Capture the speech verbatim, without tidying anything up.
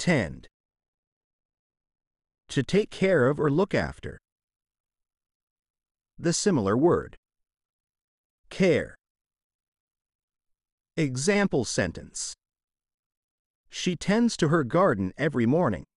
tend. To take care of or look after. The similar word. Care. Example sentence. She tends to her garden every morning.